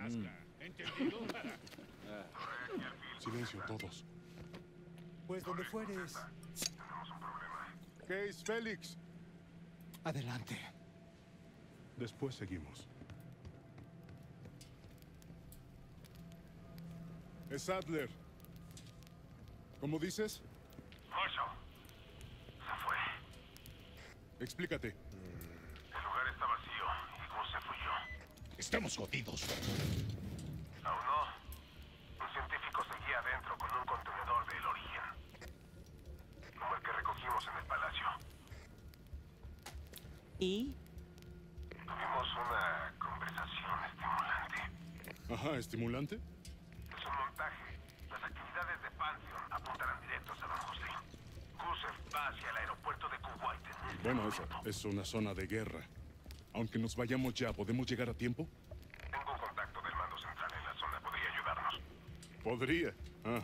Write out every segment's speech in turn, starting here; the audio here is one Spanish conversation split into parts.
Silencio, todos. Pues donde fueres. Case, Félix. Adelante. Después seguimos. Es Adler. ¿Cómo dices? Marshall. Se fue. Explícate. El lugar está vacío y Gus se fue yo. Estamos jodidos. Aún no. Un científico seguía adentro con un contenedor del origen. Como el que recogimos en el palacio. ¿Y? Tuvimos una conversación estimulante. Ajá, ¿estimulante? Es un montaje. Las actividades de Pantheon apuntarán directos a Don José. Gus va hacia el aeropuerto de Kuwait en este Bueno, momento. es una zona de guerra. Aunque nos vayamos ya, ¿podemos llegar a tiempo? Tengo un contacto del mando central en la zona. ¿Podría ayudarnos? Podría. Ah.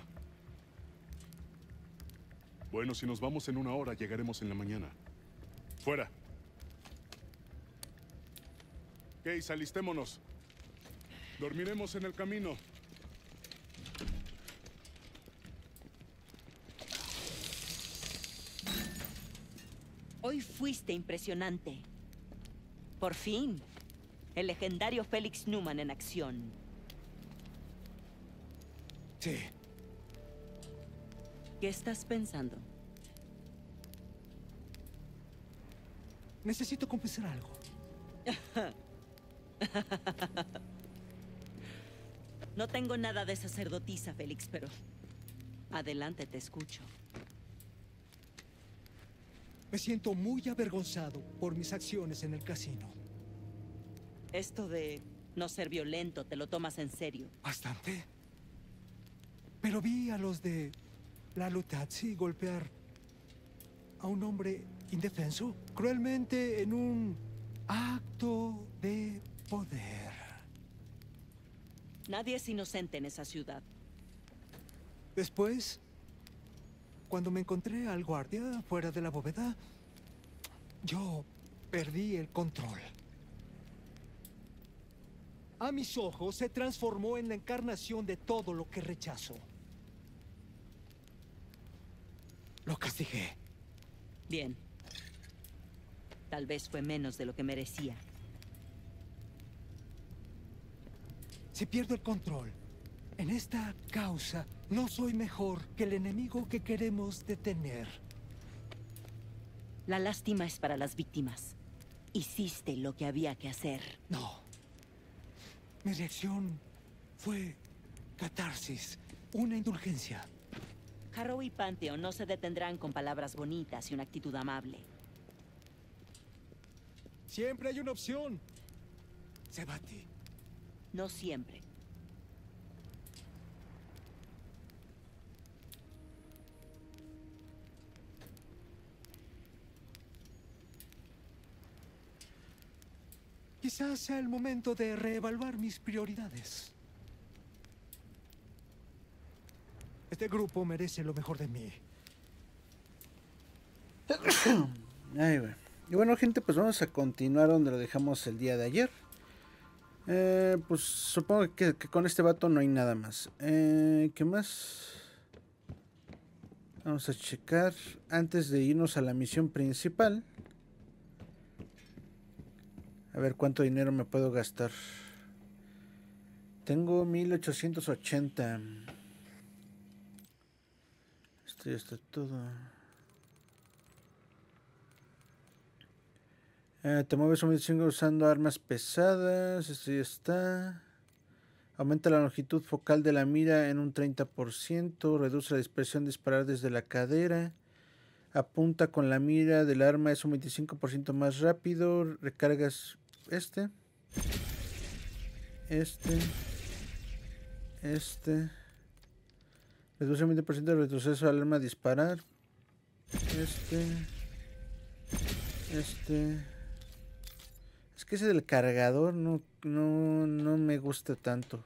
Bueno, si nos vamos en 1 hora, llegaremos en la mañana. ¡Fuera! Case, alistémonos. Dormiremos en el camino. Hoy fuiste impresionante. Por fin. El legendario Felix Newman en acción. Sí. ¿Qué estás pensando? Necesito confesar algo. No tengo nada de sacerdotisa, Félix, pero... Adelante, te escucho. Me siento muy avergonzado por mis acciones en el casino. Esto de no ser violento, ¿te lo tomas en serio? Bastante. Pero vi a los de la Lutazzi golpear a un hombre indefenso cruelmente en un acto de poder. Nadie es inocente en esa ciudad. Después, cuando me encontré al guardia fuera de la bóveda, yo perdí el control. A mis ojos se transformó en la encarnación de todo lo que rechazo. Lo castigué. Bien. Tal vez fue menos de lo que merecía. Si pierdo el control en esta causa, no soy mejor que el enemigo que queremos detener. La lástima es para las víctimas. Hiciste lo que había que hacer. No. Mi reacción fue catarsis, una indulgencia. Harrow y Pantheon no se detendrán con palabras bonitas y una actitud amable. Siempre hay una opción. Sebati. No siempre. Quizás sea el momento de reevaluar mis prioridades. Este grupo merece lo mejor de mí. Ay, güey. Y bueno, gente, pues vamos a continuar donde lo dejamos el día de ayer. Pues supongo que con este vato no hay nada más. ¿Qué más? Vamos a checar antes de irnos a la misión principal. A ver cuánto dinero me puedo gastar. Tengo 1880. Esto ya está todo. Te mueves un 25 usando armas pesadas. Esto ya está. Aumenta la longitud focal de la mira en un 30%. Reduce la dispersión de disparar desde la cadera. Apunta con la mira del arma, es un 25% más rápido. Recargas este. Reduce un 20% de retroceso al arma a disparar. Es que ese del cargador no me gusta tanto.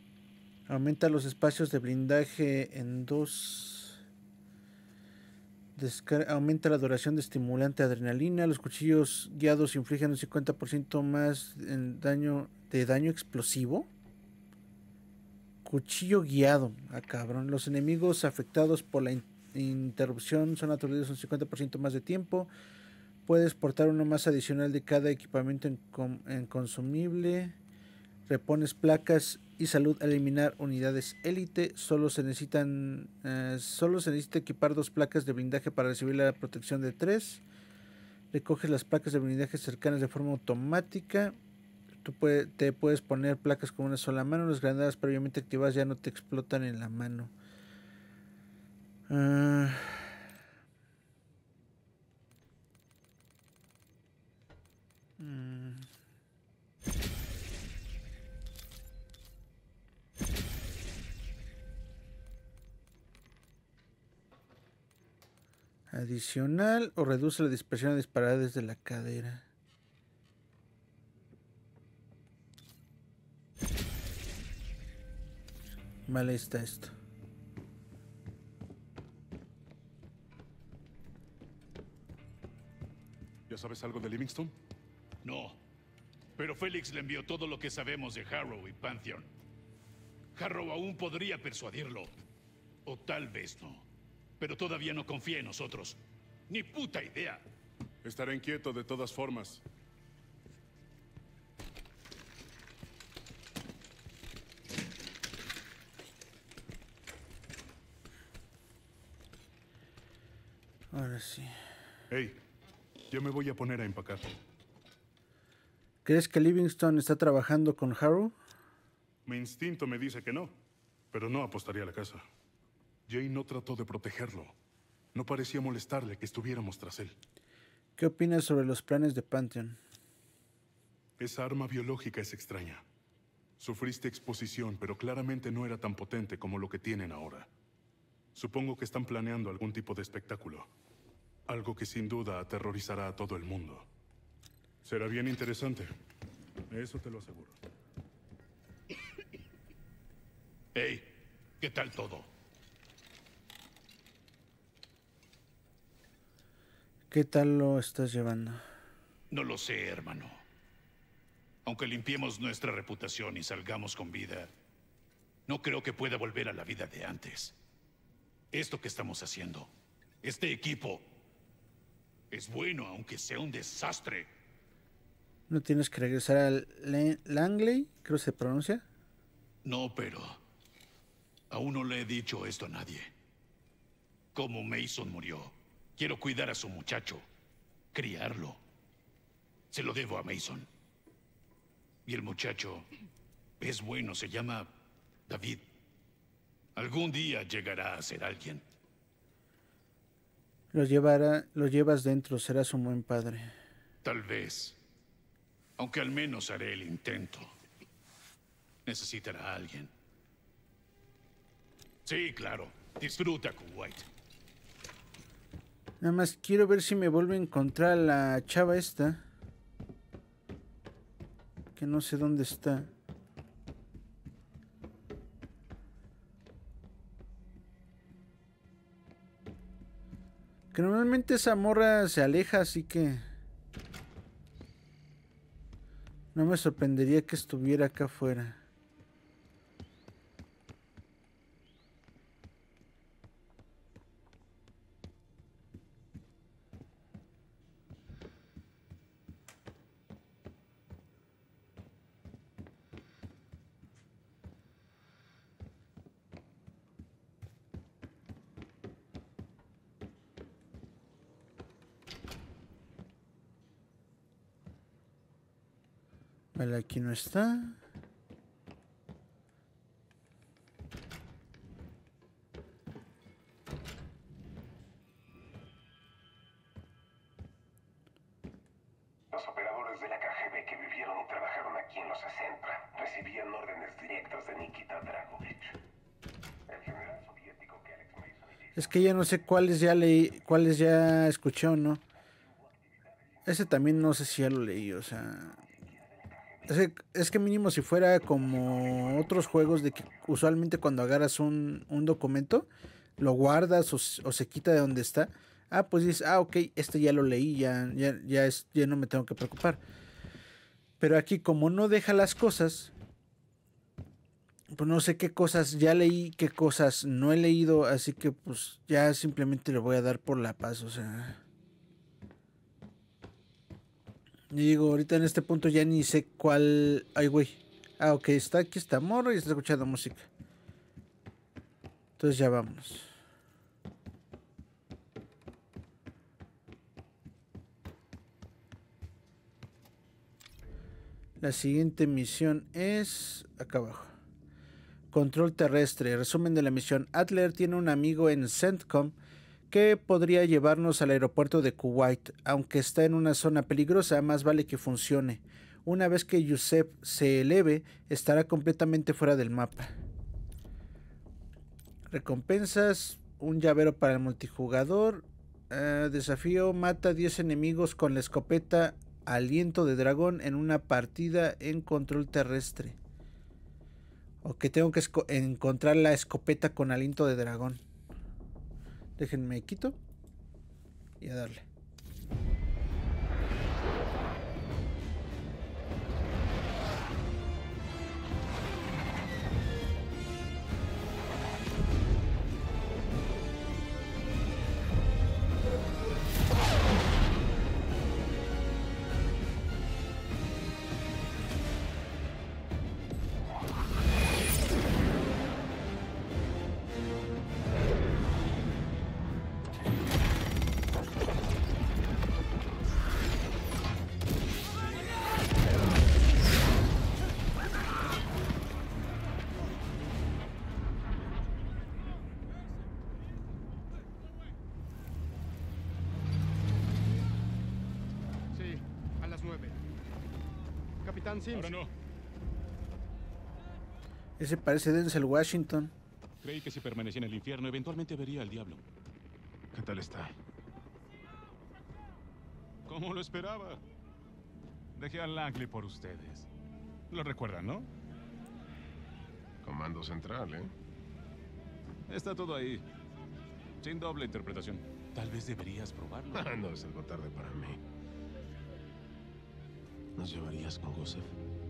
Aumenta los espacios de blindaje en 2. Aumenta la duración de estimulante adrenalina. Los cuchillos guiados infligen un 50% más en daño explosivo. Cuchillo guiado. Ah, cabrón. Los enemigos afectados por la interrupción son aturdidos un 50% más de tiempo. Puedes portar uno más adicional de cada equipamiento en consumible. Repones placas y salud al eliminar unidades élite. Solo se necesita equipar 2 placas de blindaje para recibir la protección de 3. Recoges las placas de blindaje cercanas de forma automática. Te puedes poner placas con una sola mano. Las granadas previamente activadas ya no te explotan en la mano. Adicional o reduce la dispersión de disparar desde la cadera. Vale, está esto. ¿Ya sabes algo de Livingston? No, pero Félix le envió todo lo que sabemos de Harrow y Pantheon. Harrow aún podría persuadirlo. O tal vez no. Pero todavía no confía en nosotros. Ni puta idea. Estaré inquieto de todas formas. Ahora sí. Hey, yo me voy a poner a empacar. ¿Crees que Livingston está trabajando con Harrow? Mi instinto me dice que no, pero no apostaría a la casa. Jane no trató de protegerlo. No parecía molestarle que estuviéramos tras él. ¿Qué opinas sobre los planes de Pantheon? Esa arma biológica es extraña. Sufriste exposición, pero claramente no era tan potente como lo que tienen ahora. Supongo que están planeando algún tipo de espectáculo. Algo que sin duda aterrorizará a todo el mundo. Será bien interesante. Eso te lo aseguro. Hey, ¿qué tal todo? ¿Qué tal lo estás llevando? No lo sé, hermano. Aunque limpiemos nuestra reputación y salgamos con vida, no creo que pueda volver a la vida de antes. Esto que estamos haciendo, este equipo, es bueno, aunque sea un desastre. ¿No tienes que regresar al Langley? Creo que se pronuncia. No, pero aún no le he dicho esto a nadie. Como Mason murió, quiero cuidar a su muchacho, criarlo. Se lo debo a Mason. Y el muchacho es bueno, se llama David. Algún día llegará a ser alguien. Lo llevas dentro, serás un buen padre. Tal vez. Aunque al menos haré el intento. Necesitará a alguien. Sí, claro. Disfruta con White. Nada más quiero ver si me vuelvo a encontrar a la chava esta. Que no sé dónde está. Que normalmente esa morra se aleja, así que no me sorprendería que estuviera acá afuera. Vale, aquí no está. Los operadores de la KGB que vivieron y trabajaron aquí en los 60 recibían órdenes directas de Nikita Dragovich. El general soviético que Alex Mason y Es que ya no sé cuáles ya leí, cuáles ya escuché o no. Ese también no sé si ya lo leí, o sea... Es que mínimo si fuera como otros juegos de que usualmente cuando agarras un documento, lo guardas o se quita de donde está. Ah, pues dices, ok, este ya lo leí, ya no me tengo que preocupar. Pero aquí, como no deja las cosas, pues no sé qué cosas ya leí, qué cosas no he leído, así que pues ya simplemente le voy a dar por la paz, o sea. Y digo, ahorita en este punto ya ni sé cuál... Ay, güey. Ah, ok, aquí está morro y está escuchando música. Entonces ya vamos. La siguiente misión es... acá abajo. Control terrestre. Resumen de la misión. Adler tiene un amigo en CENTCOM que podría llevarnos al aeropuerto de Kuwait. Aunque está en una zona peligrosa, más vale que funcione. Una vez que Yusef se eleve, estará completamente fuera del mapa. Recompensas. Un llavero para el multijugador. Desafío. Mata 10 enemigos con la escopeta Aliento de Dragón en una partida en control terrestre. Ok, tengo que encontrar la escopeta con aliento de dragón. Déjenme quito. Y a darle. Ahora no. Ese parece Denzel Washington. Creí que si permanecía en el infierno, eventualmente vería al diablo. ¿Qué tal está? Como lo esperaba. Dejé a Langley por ustedes. Lo recuerdan, ¿no? Comando central, ¿eh? Está todo ahí. Sin doble interpretación. Tal vez deberías probarlo. No es algo tarde para mí. ¿Nos llevarías con Gusev?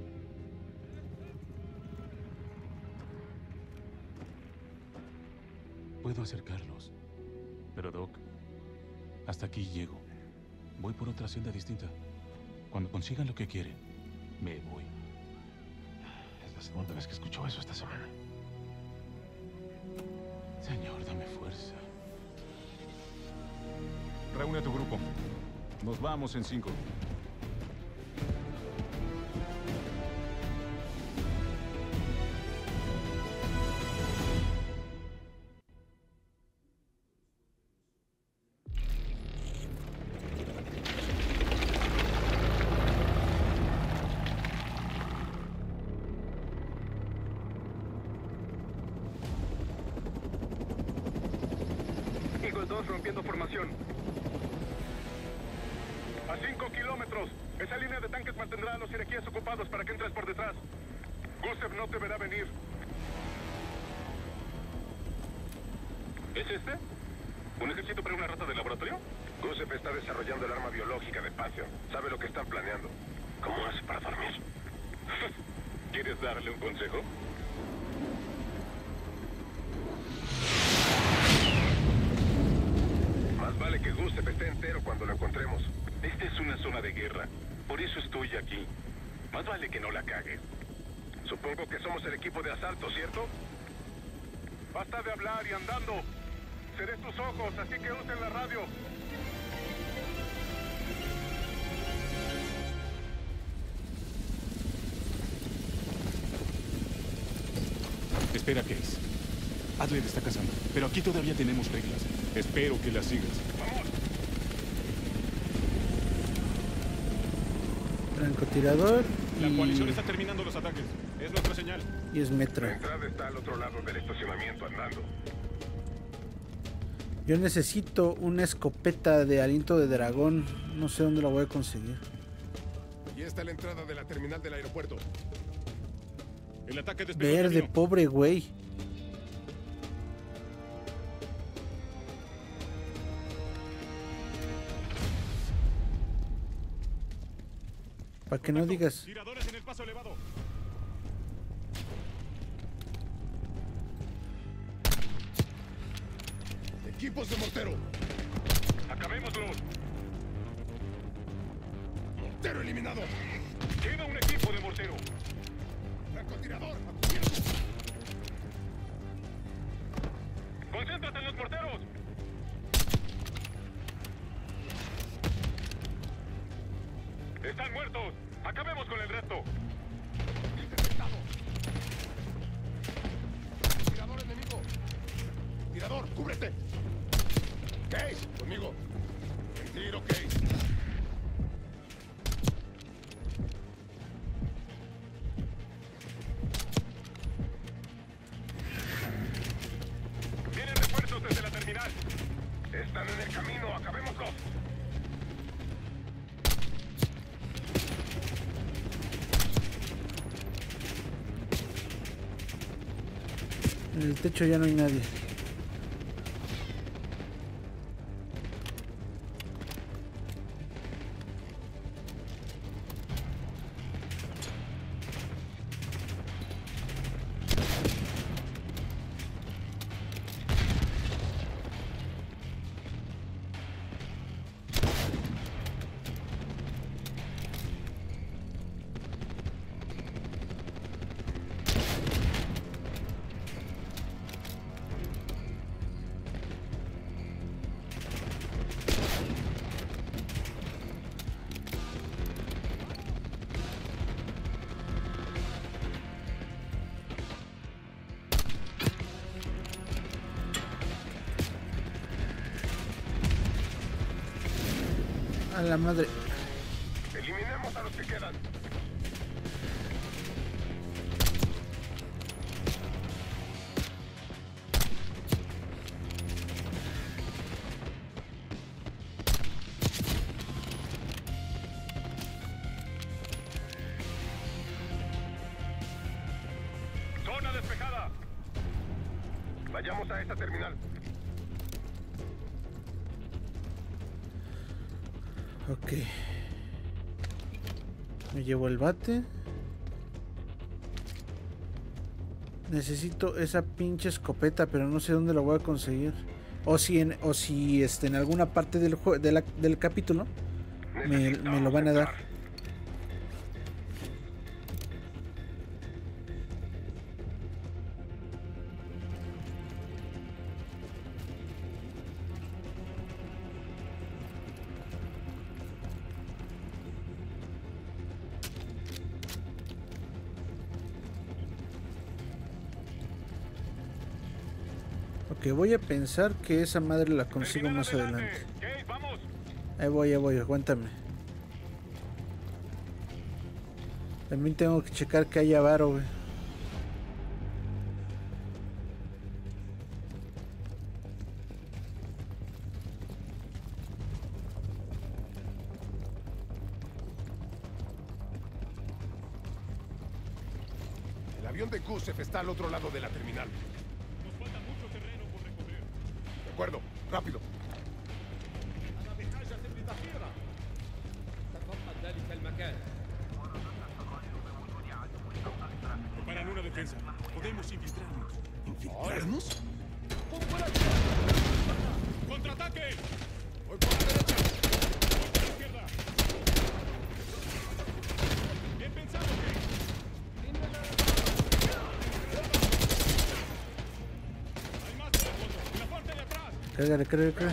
Puedo acercarlos. Pero, Doc, hasta aquí llego. Voy por otra senda distinta. Cuando consigan lo que quieren, me voy. Es la segunda vez que escucho eso esta semana. Señor, dame fuerza. Reúne a tu grupo. Nos vamos en 5. Rompiendo formación. A 5 kilómetros. Esa línea de tanques mantendrá a los iraquíes ocupados para que entres por detrás. Gusev no te verá venir. ¿Es este? ¿Un ejército para una rata de laboratorio? Gusev está desarrollando el arma biológica de Pantheon. Sabe lo que están planeando. ¿Cómo hace para dormir? ¿Quieres darle un consejo? Más vale que Gusev esté entero cuando lo encontremos. Esta es una zona de guerra. Por eso estoy aquí. Más vale que no la cagues. Supongo que somos el equipo de asalto, ¿cierto? Basta de hablar y andando. Seré tus ojos, así que usen la radio. Espera, Case. Adler está cazando, pero aquí todavía tenemos reglas. Espero que las sigas. ¡Vamos! Francotirador La coalición está terminando los ataques. Es nuestra señal. y es metro. La entrada está al otro lado del estacionamiento andando. Yo necesito una escopeta de aliento de dragón. No sé dónde la voy a conseguir. Y está la entrada de la terminal del aeropuerto. El ataque despegó el Verde, camino. pobre güey. Para que no digas. Tiradores en el paso elevado. Equipos de mortero. Acabémoslos. Mortero eliminado. Queda un equipo de mortero. Francotirador. Concéntrate en los morteros. Están muertos. Acabemos con el resto. Tirador enemigo. Tirador, cúbrete. Case, conmigo. En tiro, Case. Vienen refuerzos desde la terminal. Están en el camino, acabémoslos. En el techo ya no hay nadie. A la madre. Eliminemos a los que quedan. Zona despejada. Vayamos a esta terminal. Ok. Me llevo el bate. Necesito esa pinche escopeta, pero no sé dónde la voy a conseguir. O si en alguna parte del del capítulo me lo van a dar. Ok, voy a pensar que esa madre la consigo más adelante. Ahí voy, aguántame. También tengo que checar que haya varo, güey. El avión de Gusev está al otro lado de la terminal. De acuerdo, rápido. Preparan una defensa. Podemos infiltrarnos. ¿Infiltrarnos? ¡Contraataque! Voy por la derecha. Voy por la izquierda. Bien pensado, hay más de en la parte de atrás. Carga.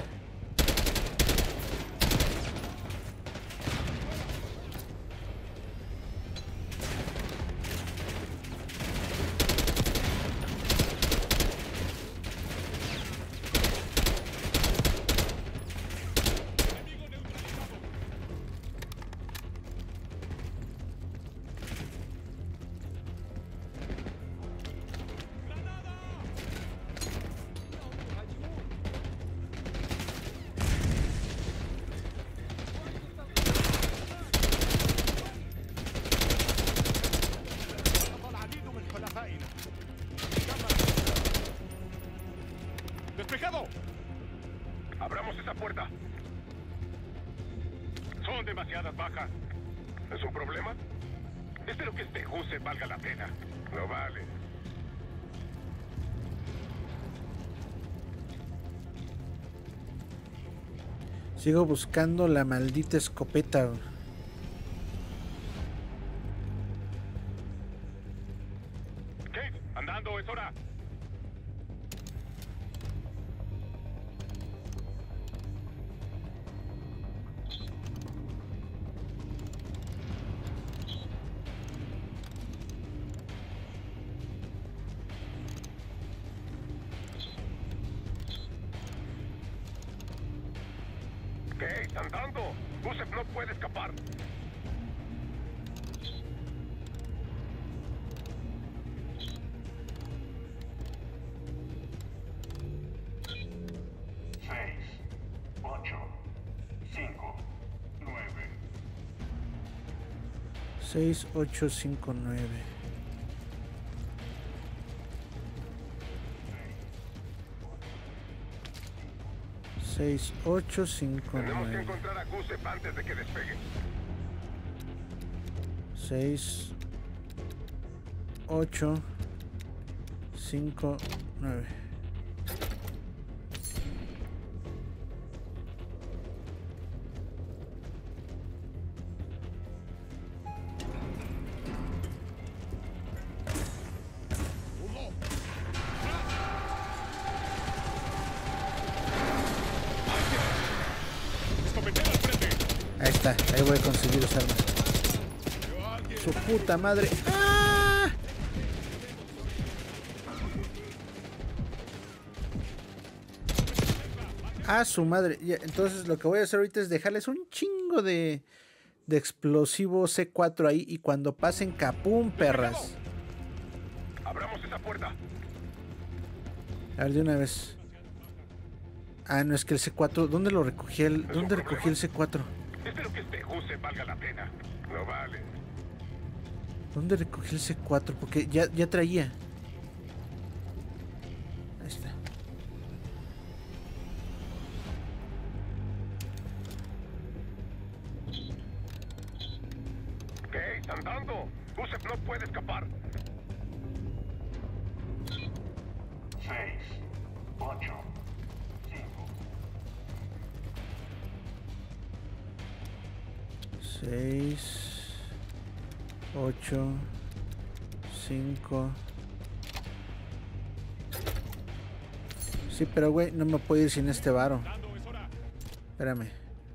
¡Despejado! Abramos esa puerta. Son demasiadas bajas. ¿Es un problema? Espero que este Gusev valga la pena. No vale. Sigo buscando la maldita escopeta. Kate, andando, es hora. Kate, andando. Gusev no puede escapar. Seis, ocho, cinco, nueve. 6, 8, 5, 9. Tenemos que encontrar a Gusev antes de que despegue. 6, 8, 5, 9. Ahí está, ahí voy a conseguir los armas. Su puta madre. ¡Ah! ¡Ah, su madre! Ya, entonces lo que voy a hacer ahorita es dejarles un chingo de explosivo C4 ahí y cuando pasen, ¡capum, perras! Abramos esa puerta. A ver, de una vez. Ah, no, es que el C4... ¿Dónde lo recogí? ¿Dónde recogí el C4? Espero que este Gusev valga la pena. No vale. ¿Dónde recogí el C4? Porque ya traía. Ahí está. ¿Qué? ¿Están dando? Gusev no puede escapar. 6, 8, 5. 6, 8, 5. Sí, pero güey, no me puedo ir sin este varo. Espérame.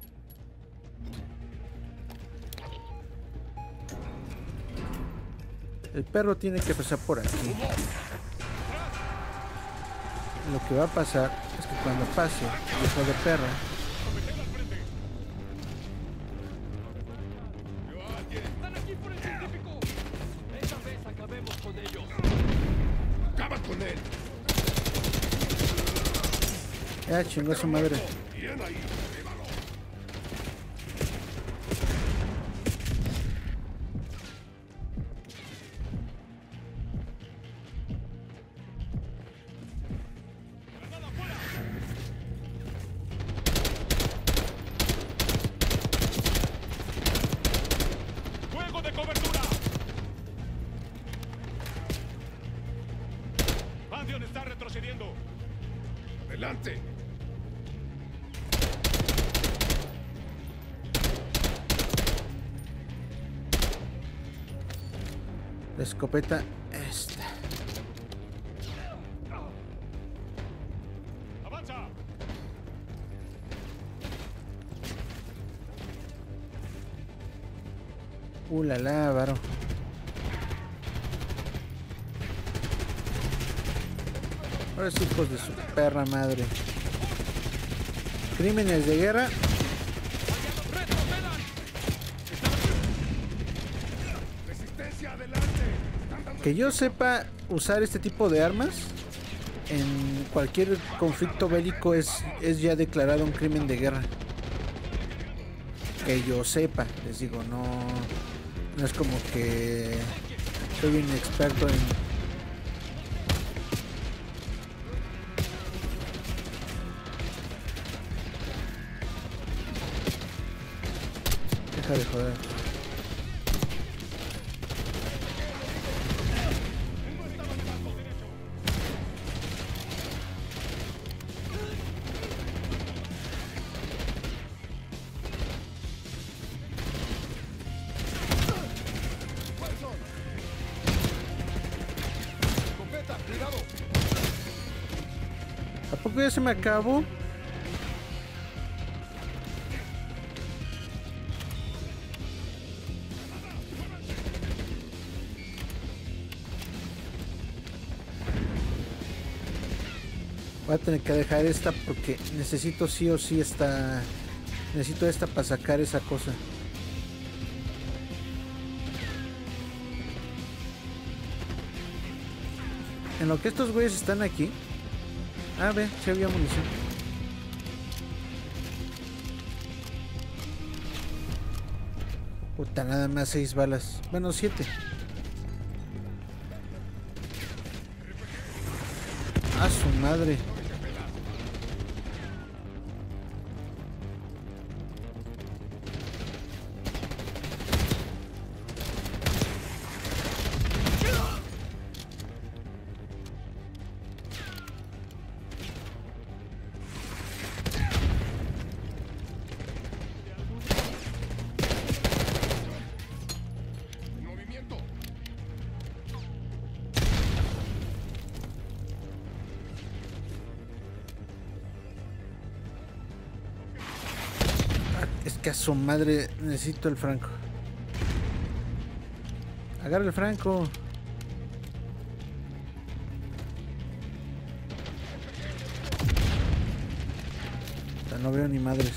El perro tiene que pasar por aquí. Lo que va a pasar es que cuando pase, hijo de perra, ¡Están aquí por el científico! ¡Esta vez acabemos con ellos! ¡Acaba con él! ya chingó su madre. ¡Bien ahí! ¡Fuego de cobertura! Pantheon está retrocediendo. ¡Adelante! La escopeta esta. ¡Avanza! La varo. Ahora sí, hijos de su perra madre. Crímenes de guerra. ¡Resistencia, adelante! Que yo sepa usar este tipo de armas en cualquier conflicto bélico es ya declarado un crimen de guerra. Que yo sepa, les digo, no es como que soy un experto en... Deja de joder. güey, ya se me acabó. Voy a tener que dejar esta porque necesito sí o sí esta. Necesito esta para sacar esa cosa. En lo que estos güeyes están aquí. Ah, ve, sí había munición. Puta, nada más 6 balas. Bueno, 7. A su madre. Que a su madre necesito el franco. Agarra el franco. No veo ni madres.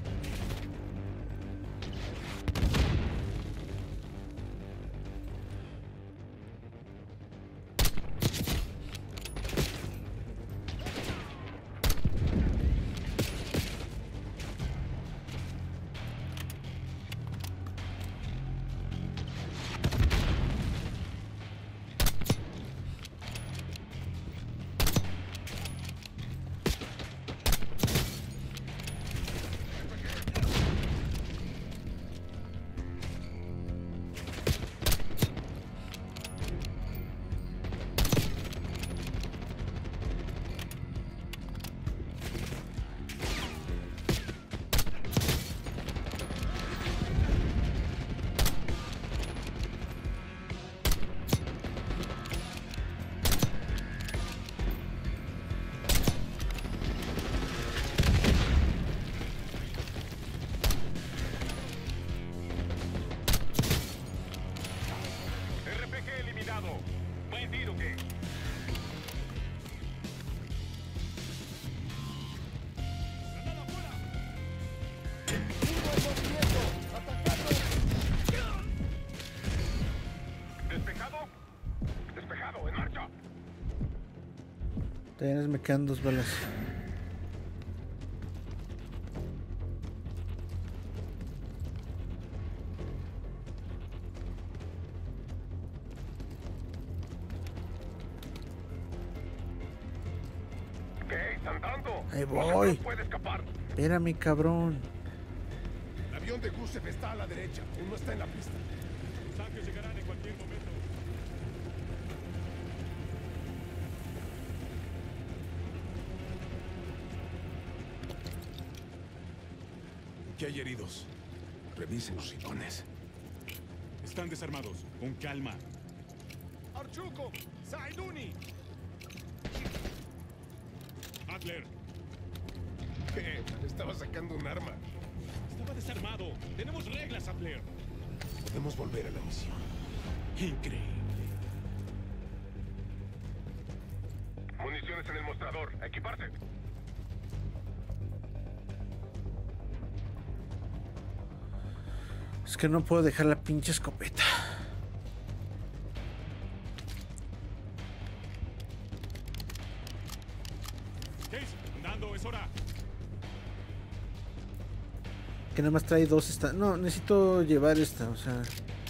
Me quedan 2 balas. ¿Qué? ¿Están dando? Ahí voy. Puede escapar. Espérame, cabrón. El avión de Gusev está a la derecha. Uno está en la pista. Los tanques llegarán en cualquier momento. ¿Qué hay heridos? Revisen los sillones. Están desarmados. Con calma. ¡Archuko! ¡Saiduni! Adler. ¿Qué? Estaba sacando un arma. Estaba desarmado. Tenemos reglas, Adler. Podemos volver a la misión. Increíble. Municiones en el mostrador. A equiparse. Es que no puedo dejar la pinche escopeta. Case, andando, es hora. Que nada más trae 2 esta. No, necesito llevar esta, o sea.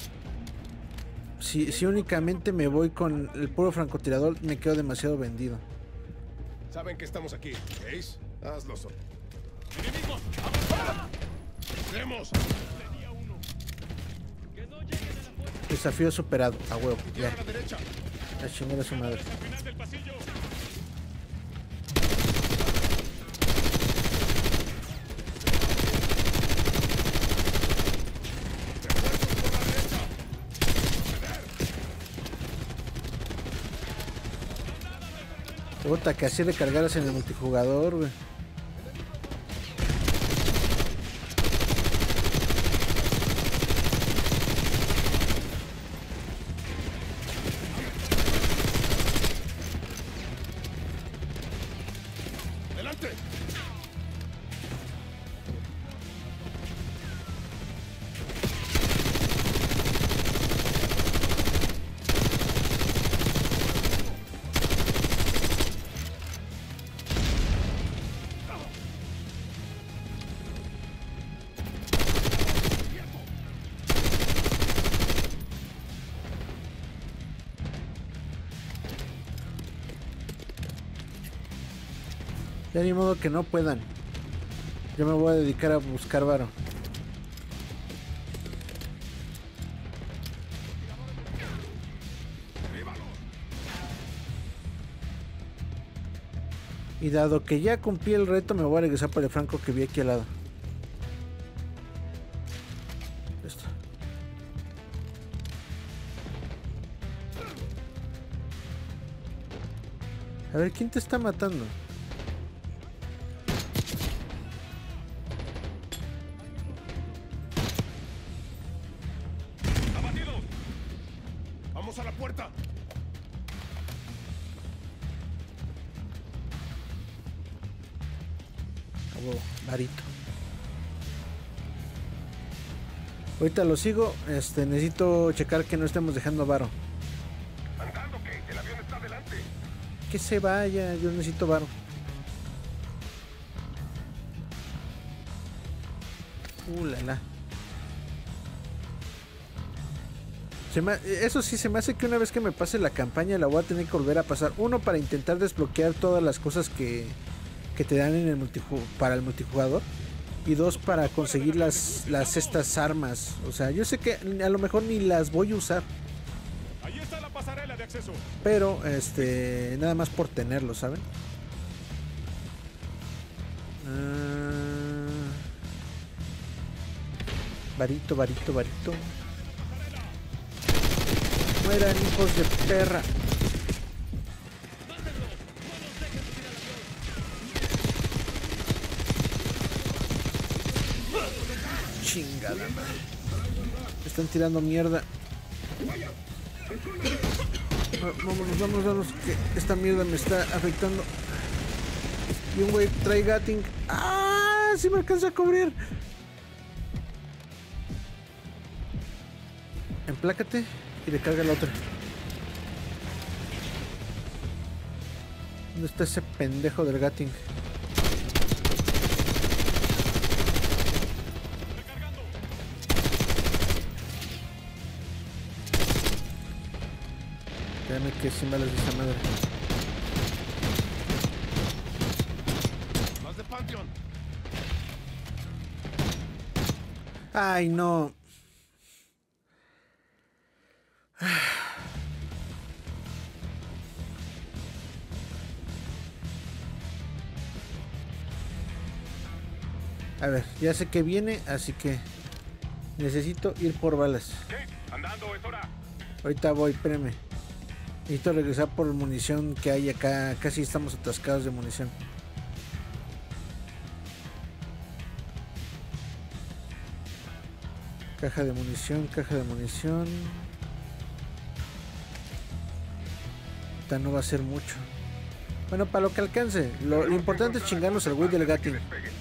Si únicamente me voy con el puro francotirador, me quedo demasiado vendido. Saben que estamos aquí. ¿Veis? Hazlo solo. ¡Enemigos! ¡Hacemos! Desafío superado, a huevo, ya. A la derecha. La chingada su madre. Al final del pasillo. Puta, que así recargaras en el multijugador, güey. Ya ni modo que no puedan. Yo me voy a dedicar a buscar varo. Y dado que ya cumplí el reto, me voy a regresar por el franco que vi aquí al lado. Esto. A ver, ¿quién te está matando? ¡Vamos a la puerta! Varito. Ahorita lo sigo. Necesito checar que no estemos dejando varo. Andando, que el avión está delante. Que se vaya, yo necesito varo. La. Eso sí, se me hace que una vez que me pase la campaña la voy a tener que volver a pasar. Uno, para intentar desbloquear todas las cosas que te dan en el para el multijugador. Y dos, para conseguir estas armas. O sea, yo sé que a lo mejor ni las voy a usar. Ahí está la pasarela de acceso. Pero, nada más por tenerlo, ¿saben? Varito. Mueran, hijos de perra. Chingada madre. Están tirando mierda. Vámonos, que esta mierda me está afectando. Y un güey trae Gatling. ¡Ah! ¡Sí me alcanza a cubrir! Emplácate y recarga la otra. ¿Dónde está ese pendejo del Gatling? Créame que sin balas de esa madre. Más de Pantheon. Ay, no. A ver, ya sé que viene, así que necesito ir por balas. ¿Qué? Andando, es hora. Ahorita voy, espérame. Necesito regresar por munición que hay acá. Casi estamos atascados de munición. Caja de munición. Esta no va a ser mucho. Bueno, para lo que alcance. Lo importante es chingarnos al güey del Gatling.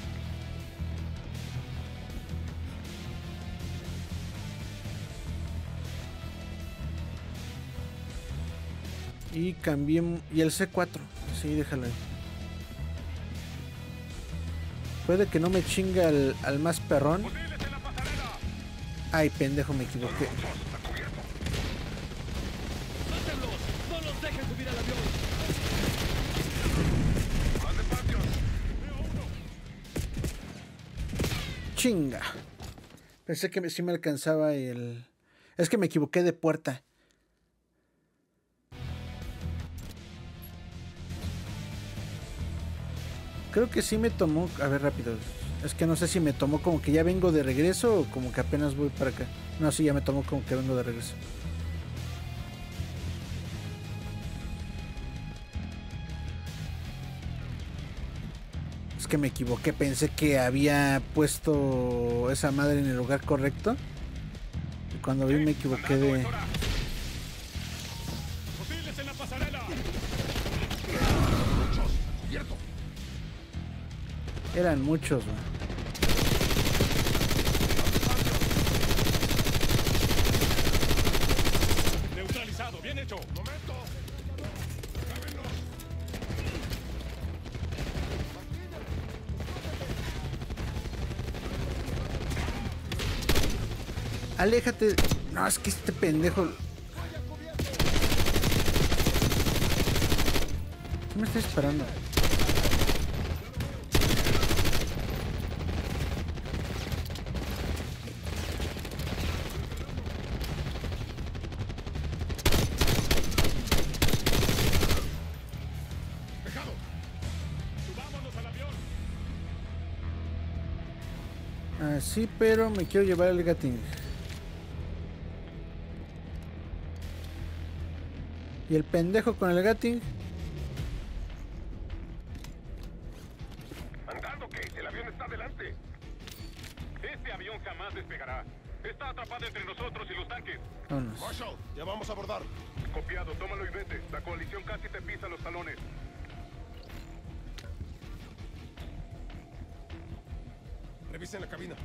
Y cambié. Y el C4. Sí, déjalo ahí. Puede que no me chinga al más perrón. Ay, pendejo, me equivoqué. ¡No los dejen subir al avión! Chinga. Pensé que sí me alcanzaba el... Es que me equivoqué de puerta. Creo que sí me tomó... A ver, rápido. Es que no sé si me tomó como que ya vengo de regreso o como que apenas voy para acá. No, sí, ya me tomó como que vengo de regreso. Es que me equivoqué, pensé que había puesto esa madre en el lugar correcto. Y cuando vi me equivoqué de... ¡Fusiles en la pasarela! Eran muchos, güey. Neutralizado, bien hecho. Momento. Aléjate. No, es que este pendejo... ¿Qué me está disparando? Dejado. Subámonos al avión. Ah, sí, pero me quiero llevar el Gatling. Y el pendejo con el Gatling. Andando, Kate, el avión está adelante. Este avión jamás despegará. Está atrapado entre nosotros y los tanques. Vámonos. Marshall, ya vamos a abordar. Copiado, tómalo y vete. La coalición casi te pisa los talones. Revisen la cabina.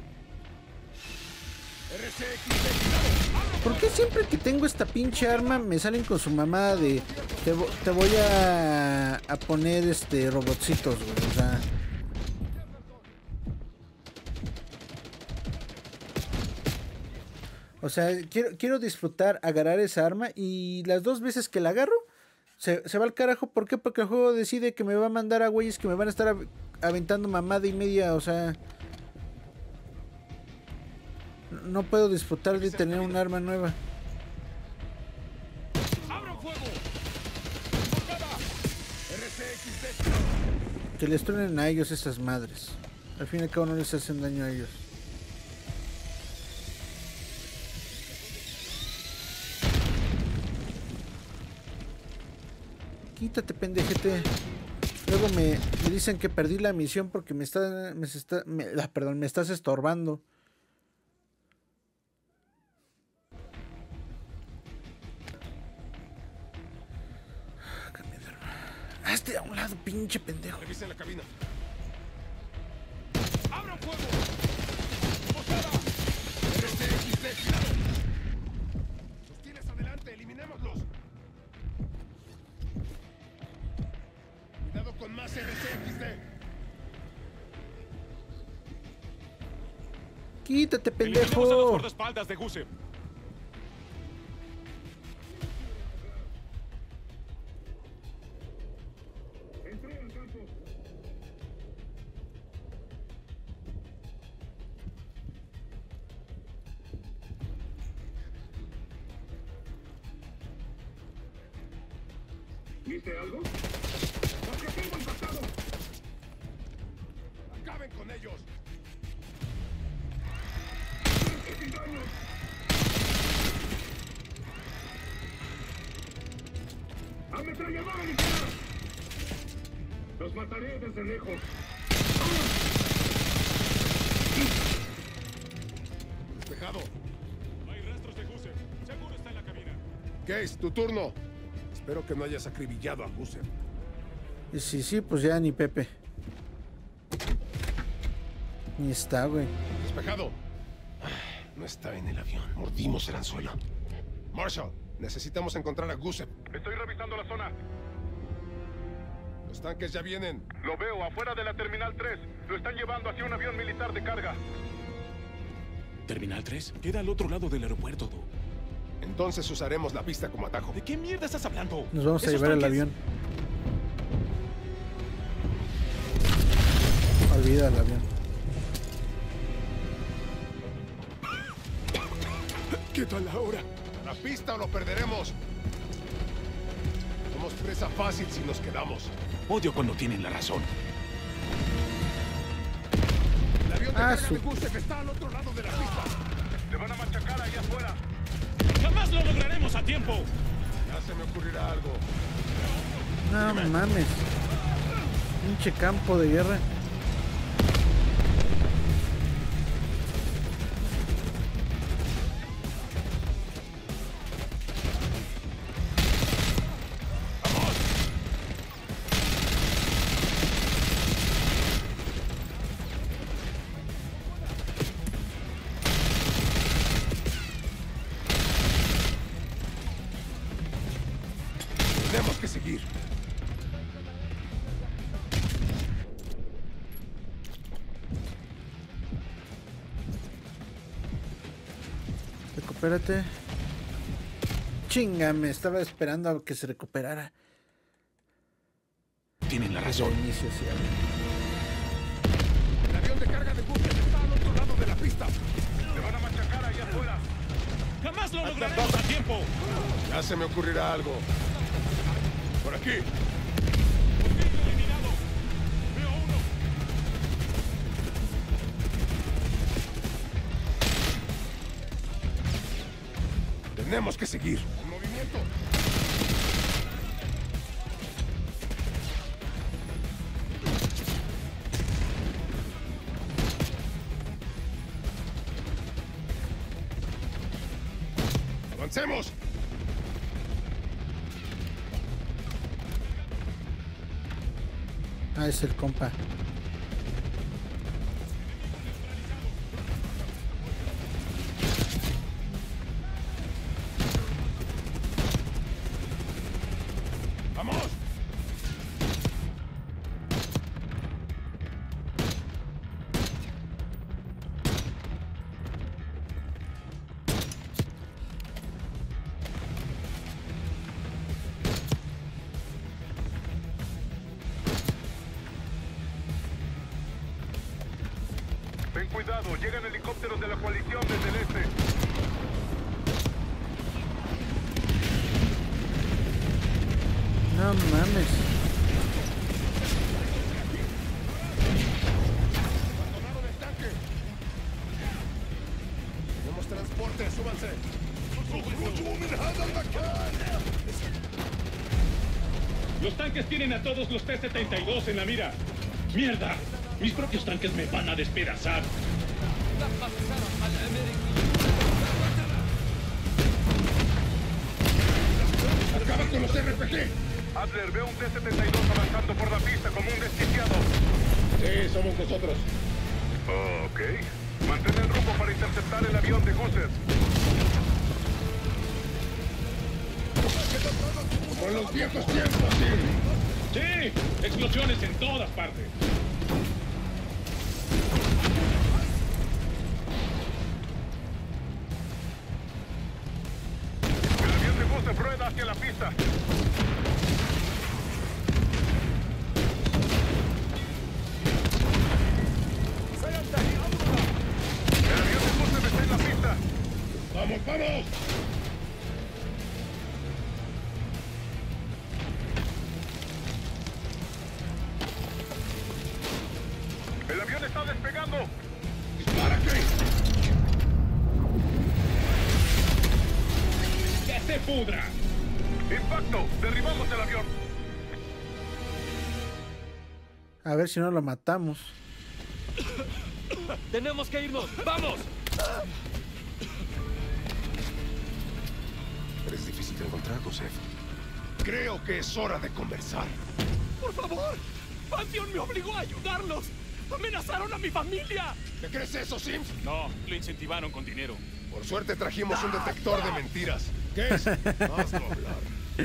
¿Por qué siempre que tengo esta pinche arma me salen con su mamá de te voy a poner robotcitos, güey? O sea, quiero disfrutar, agarrar esa arma y las dos veces que la agarro se va al carajo. ¿Por qué? Porque el juego decide que me va a mandar a güeyes que me van a estar aventando mamada y media, o sea... No puedo disfrutar de tener un arma nueva. Que les truenen a ellos esas madres. Al fin y al cabo no les hacen daño a ellos. Quítate, pendejete. Luego me dicen que perdí la misión porque me estás estorbando. Hazte a un lado, pinche pendejo. Revisen la cabina. ¡Abran fuego! RCXD, cuidado. Hostiles adelante, eliminémoslos. Cuidado con más RCXD. Quítate, Eliminemos a los pendejo. guardaespaldas de Gusev. ¿Viste algo? ¡Objetivo impactado! ¡Acaben con ellos! ¡Sin daño! ¡Ametralladora ligera! ¡Los mataré desde lejos! Despejado. Hay rastros de Gusev. Seguro está en la cabina. Case, tu turno. Espero que no hayas acribillado a Gusev. Y sí, pues ya ni Pepe. Ni está, güey. Despejado. No está en el avión. Mordimos el anzuelo. Marshall, necesitamos encontrar a Gusev. Estoy revisando la zona. Los tanques ya vienen. Lo veo afuera de la Terminal 3. Lo están llevando hacia un avión militar de carga. ¿Terminal 3? Queda al otro lado del aeropuerto, Doc. Entonces usaremos la pista como atajo. ¿De qué mierda estás hablando? Nos vamos a ¿Esos llevar al tanques? avión. Olvida el avión. ¿Qué tal ahora? ¿La pista o lo perderemos? Somos presa fácil si nos quedamos. Odio cuando tienen la razón. El avión de carga su- de Gusev está al otro lado de la pista. Te van a machacar ahí afuera. ¡Jamás lo lograremos a tiempo! Ya se me ocurrirá algo. No mames. Pinche campo de guerra. que seguir. Recupérate. Chinga, me estaba esperando a que se recuperara. Tienen la razón. Inicio, sí, a ver. El avión de carga de buques está al otro lado de la pista. Se van a machacar allá afuera. ¡Jamás lo lograremos a tiempo! Ya se me ocurrirá algo. Por aquí. Eliminado. Veo uno. Tenemos que seguir. En movimiento. ¡Avancemos! Ah, es el compa. ¡Vamos! Ten cuidado, llegan helicópteros de la coalición desde el este. No mames. Abandonaron el tanque. Tenemos transporte, súbanse. Los tanques tienen a todos los T-72 en la mira. ¡Mierda! Mis propios tanques me van a despedazar. ¡Acaba con los RPG! Adler, veo un T-72 avanzando por la pista como un desquiciado. Sí, somos nosotros. Ok. Mantén el rumbo para interceptar el avión de Gusser. Como en los viejos tiempos, sí. ¡Sí! ¡Explosiones en todas partes! El avión de Gusser rueda hacia la pista. El avión de Gusser está en la pista. ¡Vamos, vamos! ¡El avión está despegando! ¡Dispara, Chris! ¡Que se pudra! ¡Impacto! ¡Derribamos el avión! A ver si no lo matamos. ¡Tenemos que irnos! ¡Vamos! Eres difícil de encontrar, Joseph. Creo que es hora de conversar. ¡Por favor! ¡Pantheon me obligó a ayudarlos! ¡Amenazaron a mi familia! ¿Te crees eso, Sims? No, lo incentivaron con dinero. Por suerte trajimos un detector de mentiras. ¿Qué es? Hazlo hablar.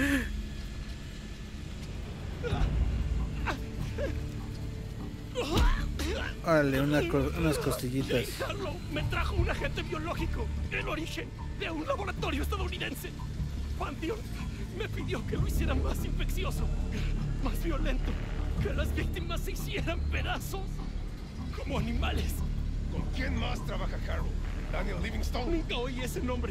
Órale, unas costillitas. Harlow me trajo un agente biológico, el origen de un laboratorio estadounidense. Pantheon me pidió que lo hiciera más infeccioso, más violento, que las víctimas se hicieran pedazos, como animales. ¿Con quién más trabaja Harrow? ¿Daniel Livingstone? Nunca oí ese nombre.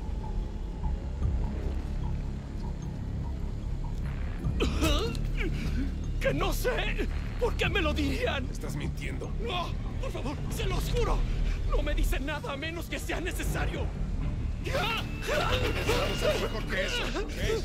¡Que no sé! ¿Por qué me lo dirían? Estás mintiendo. ¡No! ¡Por favor! ¡Se los juro! No me dicen nada a menos que sea necesario. Vamos a ser mejor que eso, ¿ok?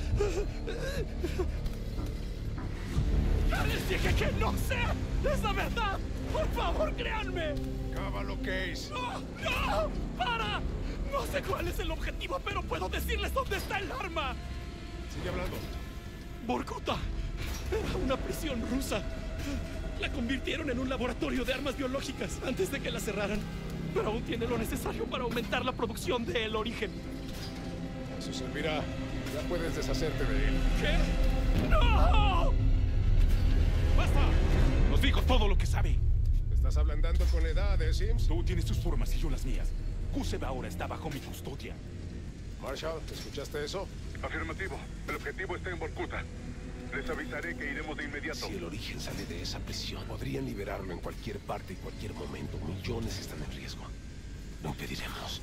¡Ya les dije que no sé! ¡Es la verdad! ¡Por favor, créanme! Cábalo, Case. ¡No! ¡No! ¡Para! No sé cuál es el objetivo, pero puedo decirles dónde está el arma. Sigue hablando. Vorkuta era una prisión rusa. La convirtieron en un laboratorio de armas biológicas antes de que la cerraran. Pero aún tiene lo necesario para aumentar la producción de El Origen. Eso servirá. Ya puedes deshacerte de él. ¿Qué? ¡No! ¡Basta! Nos dijo todo lo que sabe. ¿Estás ablandando con la edad, Sims? Tú tienes tus formas y yo las mías. Kusev ahora está bajo mi custodia. Marshall, ¿escuchaste eso? Afirmativo. El objetivo está en Vorkuta. Les avisaré que iremos de inmediato. Si el origen sale de esa prisión, podrían liberarlo en cualquier parte y cualquier momento. Millones están en riesgo. Lo impediremos.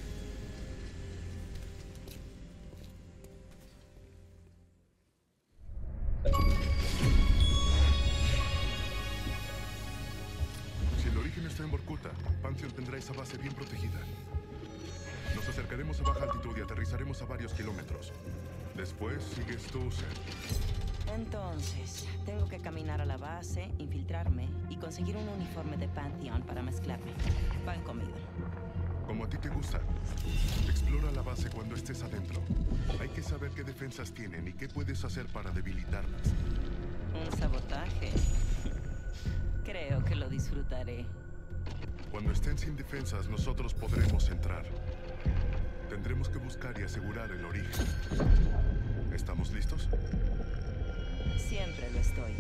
Si el origen está en Vorkuta, Pantheon tendrá esa base bien protegida. Nos acercaremos a baja altitud y aterrizaremos a varios kilómetros. Después sigues tú, Seth. Entonces, tengo que caminar a la base, infiltrarme y conseguir un uniforme de Pantheon para mezclarme. Pan comido. Como a ti te gusta. Explora la base cuando estés adentro. Hay que saber qué defensas tienen y qué puedes hacer para debilitarlas. Un sabotaje. Creo que lo disfrutaré. Cuando estén sin defensas, nosotros podremos entrar. Tendremos que buscar y asegurar el origen. ¿Estamos listos? Siempre lo estoy.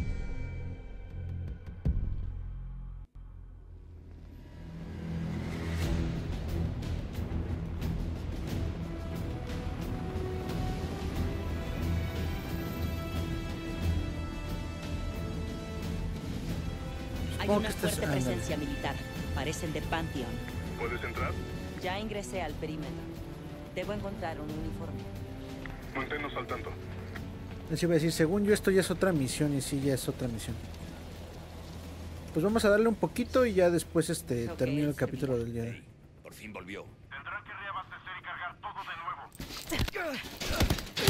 Hay una fuerte presencia militar. Parecen de Pantheon. ¿Puedes entrar? Ya ingresé al perímetro. Debo encontrar un uniforme. Manténnos al tanto. Les iba a decir, según yo esto ya es otra misión y sí, ya es otra misión. Pues vamos a darle un poquito y ya después termino el capítulo del día. Por fin volvió. Tendrán que reabastecer y cargar todo de nuevo.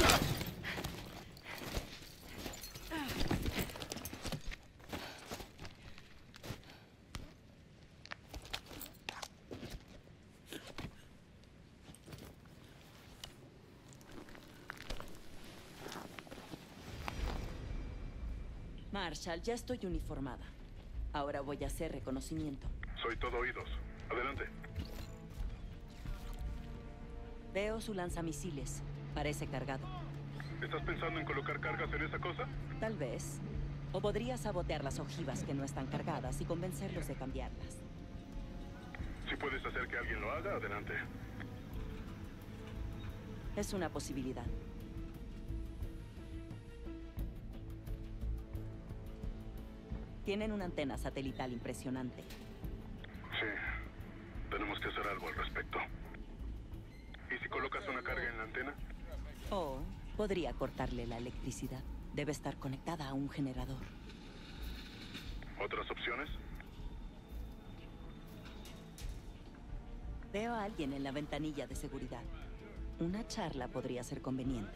Marshall, ya estoy uniformada. Ahora voy a hacer reconocimiento. Soy todo oídos. Adelante. Veo su lanzamisiles. Parece cargado. ¿Estás pensando en colocar cargas en esa cosa? Tal vez. O podría sabotear las ojivas que no están cargadas y convencerlos de cambiarlas. Si puedes hacer que alguien lo haga, adelante. Es una posibilidad. Tienen una antena satelital impresionante. Sí. Tenemos que hacer algo al respecto. ¿Y si colocas una carga en la antena? O podría cortarle la electricidad. Debe estar conectada a un generador. ¿Otras opciones? Veo a alguien en la ventanilla de seguridad. Una charla podría ser conveniente.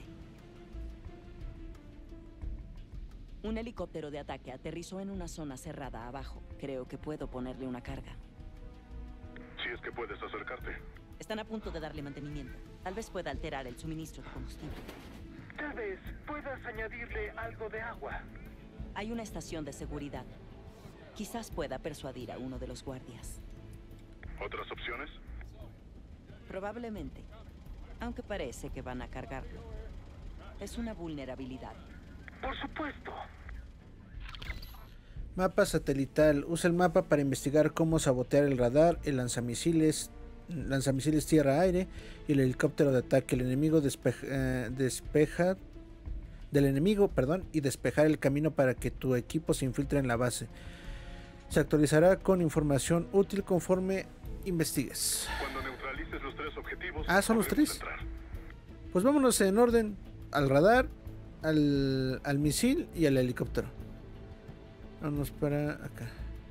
Un helicóptero de ataque aterrizó en una zona cerrada abajo. Creo que puedo ponerle una carga. Si es que puedes acercarte. Están a punto de darle mantenimiento. Tal vez pueda alterar el suministro de combustible. Tal vez puedas añadirle algo de agua. Hay una estación de seguridad. Quizás pueda persuadir a uno de los guardias. ¿Otras opciones? Probablemente. Aunque parece que van a cargarlo. Es una vulnerabilidad. Por supuesto. Mapa satelital. Usa el mapa para investigar cómo sabotear el radar, el lanzamisiles tierra-aire y el helicóptero de ataque. El enemigo despejar el camino para que tu equipo se infiltre en la base. Se actualizará con información útil conforme investigues. Cuando neutralices los 3 objetivos... Ah, ¿son los 3? Pues vámonos en orden. Al radar, al misil y al helicóptero. Vamos para acá.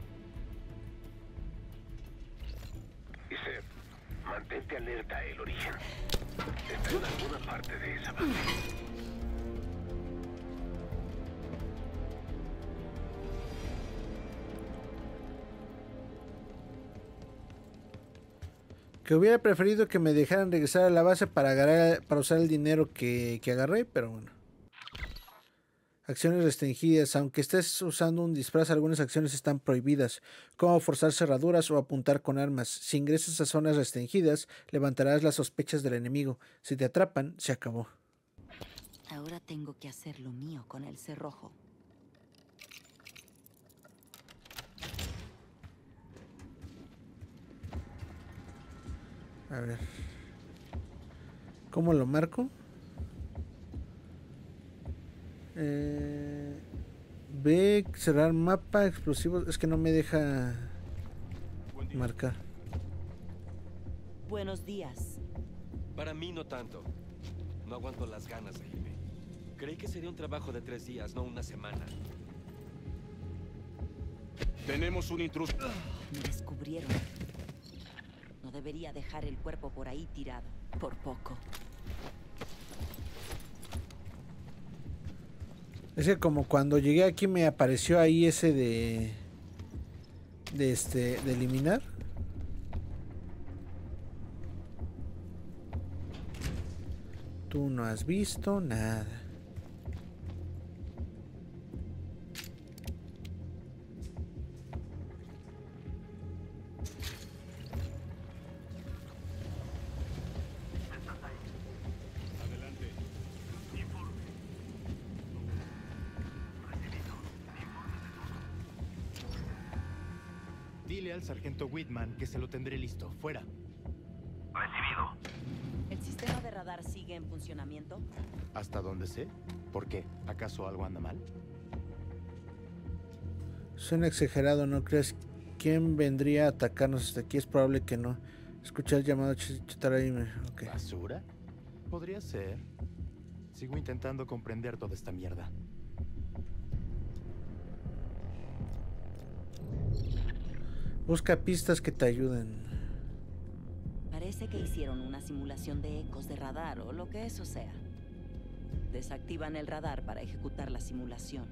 Y Seth, mantente alerta el origen. Está en alguna parte de esa base. Que hubiera preferido que me dejaran regresar a la base para usar el dinero que agarré, pero bueno. Acciones restringidas. Aunque estés usando un disfraz, algunas acciones están prohibidas, como forzar cerraduras o apuntar con armas. Si ingresas a zonas restringidas, levantarás las sospechas del enemigo. Si te atrapan, se acabó. Ahora tengo que hacer lo mío con el cerrojo. A ver. ¿Cómo lo marco? Ve, cerrar mapa, explosivos. Es que no me deja marcar. Buenos días. Para mí no tanto. No aguanto las ganas de irme. Creí que sería un trabajo de 3 días, no una semana. Tenemos un intruso. Me descubrieron. No debería dejar el cuerpo por ahí tirado. Por poco. Es que como cuando llegué aquí me apareció ahí ese de eliminar. Tú no has visto nada. Dile al sargento Whitman que se lo tendré listo. Fuera. Recibido. ¿El sistema de radar sigue en funcionamiento? Hasta donde sé. ¿Por qué? ¿Acaso algo anda mal? Suena exagerado, ¿no crees? ¿Quién vendría a atacarnos hasta aquí? Es probable que no. Escuché el llamado chatarra y me... Okay. ¿Basura? Podría ser. Sigo intentando comprender toda esta mierda. Busca pistas que te ayuden. Parece que hicieron una simulación de ecos de radar o lo que eso sea. Desactivan el radar para ejecutar la simulación.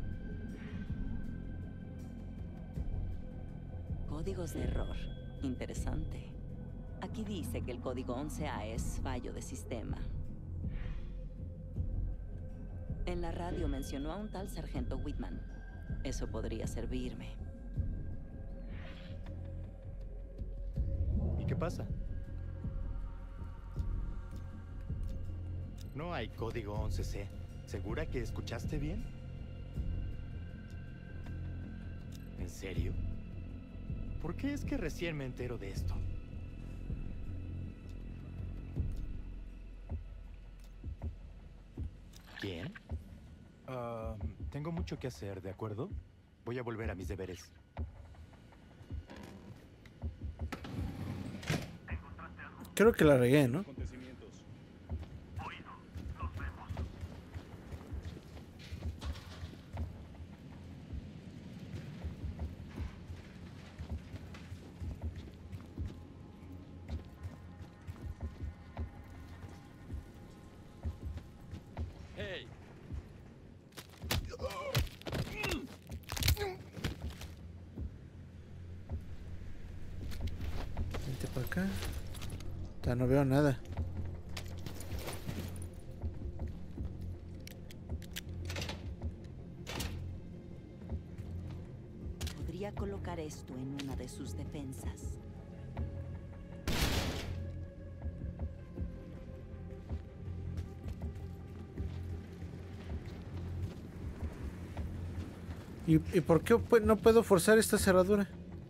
Códigos de error. Interesante. Aquí dice que el código 11A es fallo de sistema. En la radio mencionó a un tal sargento Whitman. Eso podría servirme. ¿Y qué pasa? No hay código 11C. ¿Segura que escuchaste bien? ¿En serio? ¿Por qué es que recién me entero de esto? ¿Quién? Tengo mucho que hacer, ¿de acuerdo? Voy a volver a mis deberes. Creo que la regué, ¿no? Hey. Vente para acá. Ya no veo nada. Podría colocar esto en una de sus defensas. ¿Y por qué no puedo forzar esta cerradura?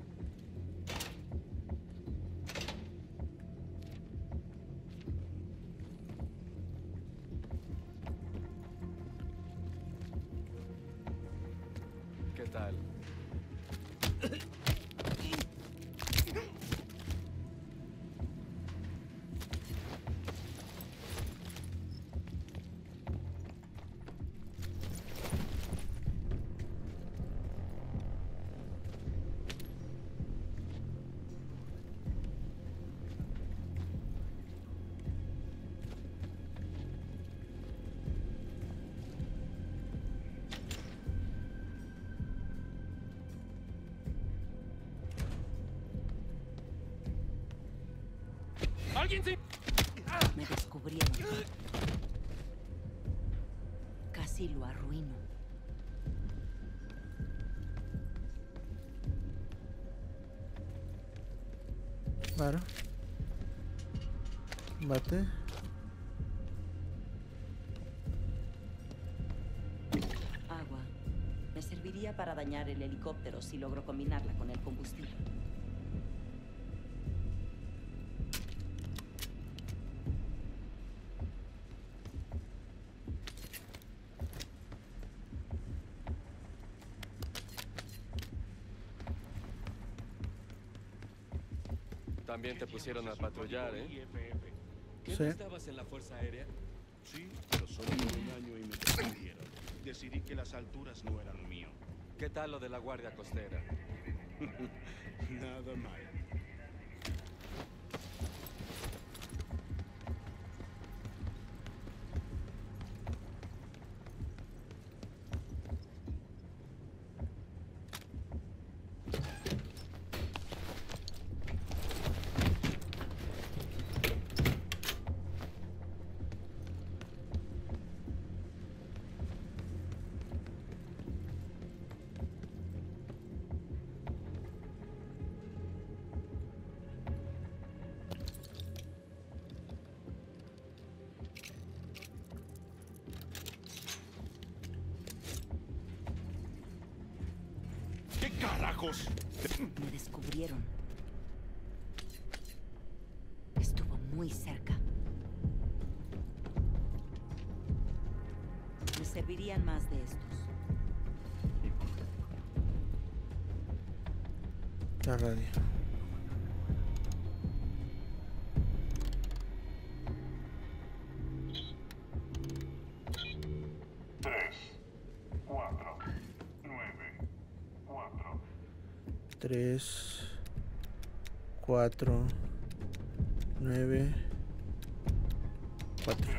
¿Qué tal? ¡Alguien se... Me descubrieron. Casi lo arruino. Claro. Bate. serviría para dañar el helicóptero si logro combinarla con el combustible. También te pusieron a patrullar, ¿eh? ¿Qué no estabas en la Fuerza Aérea? Sí, pero solo por un año y me despidieron. Decidí que las alturas no eran lo mío. ¿Qué tal lo de la Guardia Costera? Nada mal. ¿Qué carajos? Me descubrieron. Estuvo muy cerca. Me servirían más de estos. La radio. Tres, cuatro, nueve, cuatro.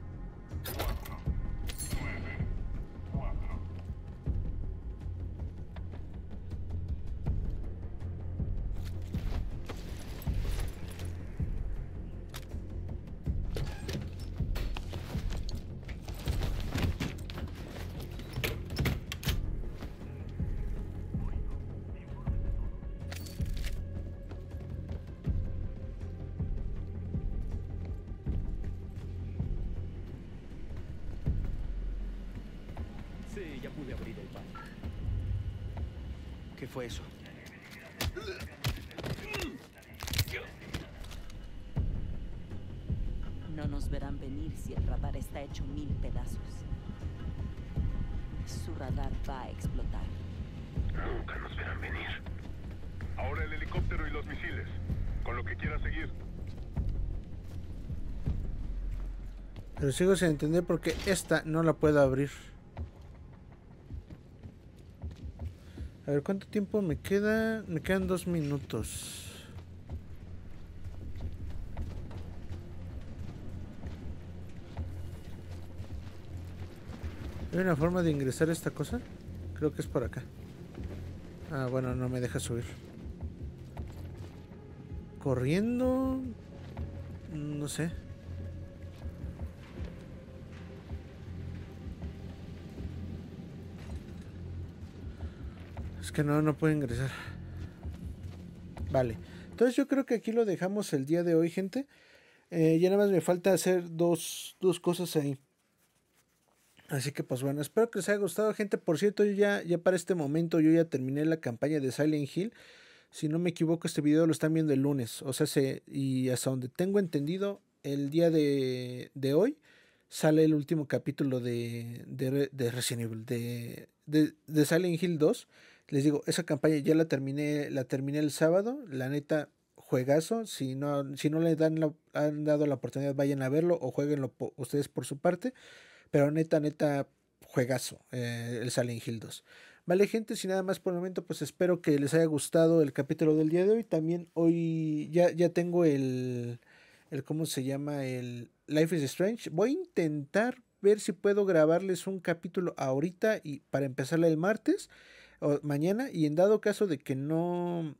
Sí, ya pude abrir el pan. ¿Qué fue eso? No nos verán venir si el radar está hecho 1000 pedazos. Su radar va a explotar. Nunca nos verán venir. Ahora el helicóptero y los misiles. Con lo que quieras seguir. Pero sigo sin entender por qué esta no la puedo abrir. A ver, ¿cuánto tiempo me queda? Me quedan 2 minutos. ¿Hay una forma de ingresar a esta cosa? Creo que es por acá. Ah, bueno, no me deja subir. Corriendo... No sé. Es que no puedo ingresar. Vale. Entonces yo creo que aquí lo dejamos el día de hoy, gente. Ya nada más me falta hacer dos cosas ahí. Así que pues bueno, espero que les haya gustado, gente. Por cierto, yo ya para este momento yo ya terminé la campaña de Silent Hill. Si no me equivoco, este video lo están viendo el lunes. O sea, y hasta donde tengo entendido, el día de hoy sale el último capítulo de Resident Evil, de Silent Hill 2. Les digo, esa campaña ya la terminé el sábado. La neta, juegazo. Si no le han dado la oportunidad, vayan a verlo o jueguenlo ustedes por su parte. Pero neta, juegazo, el Silent Hill 2. Vale, gente, sin nada más por el momento, pues espero que les haya gustado el capítulo del día de hoy. También hoy ya tengo el ¿cómo se llama? El Life is Strange. Voy a intentar ver si puedo grabarles un capítulo ahorita y para empezarle el martes o mañana. Y en dado caso de que no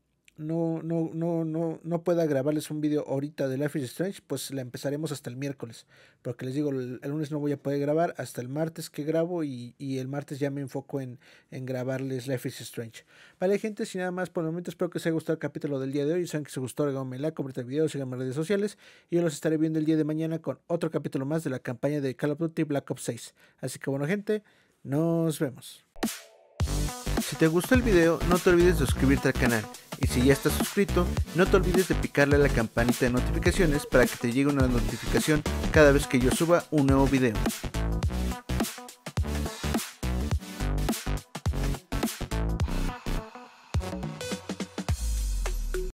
pueda grabarles un video ahorita de Life is Strange, pues la empezaremos hasta el miércoles, porque les digo, el lunes no voy a poder grabar hasta el martes que grabo y el martes ya me enfoco en grabarles Life is Strange. Vale, gente, sin nada más por el momento, espero que os haya gustado el capítulo del día de hoy. Saben que si os gustó, regálenme like, compartan el video, síganme en redes sociales y yo los estaré viendo el día de mañana con otro capítulo más de la campaña de Call of Duty Black Ops 6. Así que bueno, gente, nos vemos. Si te gustó el video, no te olvides de suscribirte al canal. Y si ya estás suscrito, no te olvides de picarle a la campanita de notificaciones para que te llegue una notificación cada vez que yo suba un nuevo video.